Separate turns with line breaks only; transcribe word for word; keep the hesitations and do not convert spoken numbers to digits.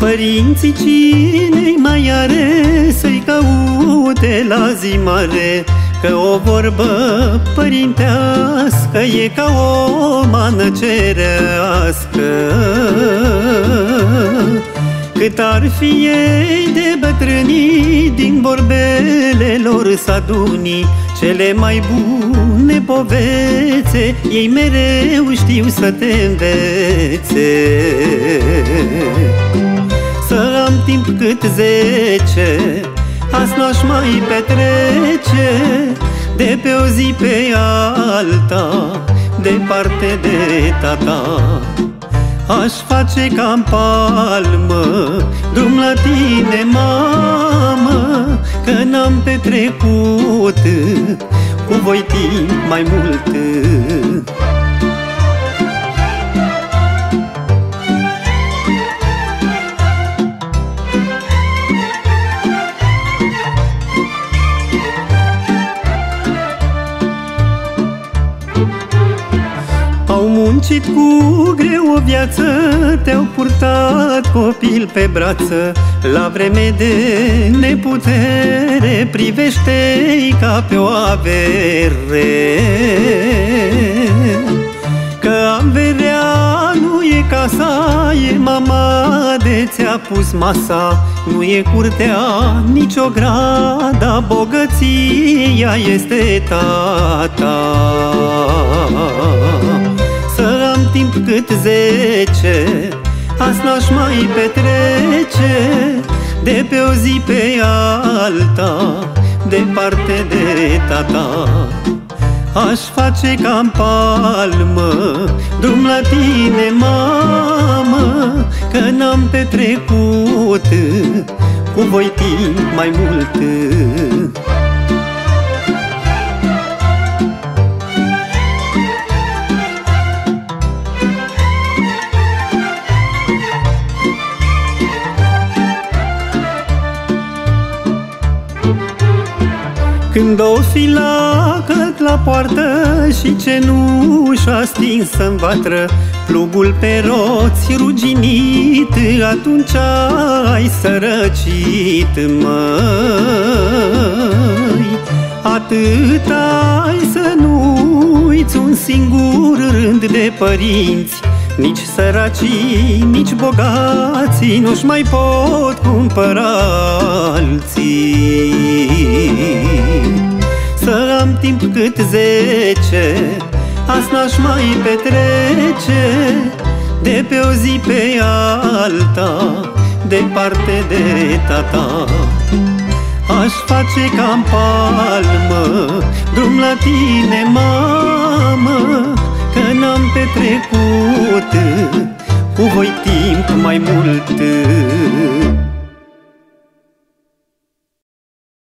Părinții cine mai are să-i caute la zi mare, că o vorbă părintească e ca o mană cerească. Cât ar fi ei de bătrânii, din vorbele lor s-aduni cele mai bune povețe, ei mereu știu să te învețe. Să am timp cât zece, azi n-aș mai petrece, de pe o zi pe alta, departe de tata. Aș face ca-n palmă drum la tine, mamă, că n-am petrecut cu voi timp mai mult. Au muncit cu greu o viață, te-au purtat copil pe brață, la vreme de neputere privește-i ca pe o avere. Că averea nu e casa, e mama de ți-a pus masa, nu e curtea, nici o grada, bogăția este tata. Să am timp cât zece, azi n-aș mai petrece, de pe o zi pe alta, departe de tata. Aș face ca-n palmă drum la tine, mamă, că n-am petrecut cu voi timp mai mult. Când o fi lacăt la poartă și cenușa stinsă-n vatră, plugul pe roți ruginit, atunci ai sărăcit, măi. Atât ai să nu uiți un singur rând de părinți, nici săracii, nici bogații nu-și mai pot cumpăra alții. Să am timp cât zece, azi n-aș mai petrece, de pe o zi pe alta, departe de tata. Aș face ca-n palmă drum la tine, mamă, că n-am petrecut cu voi timp mai mult.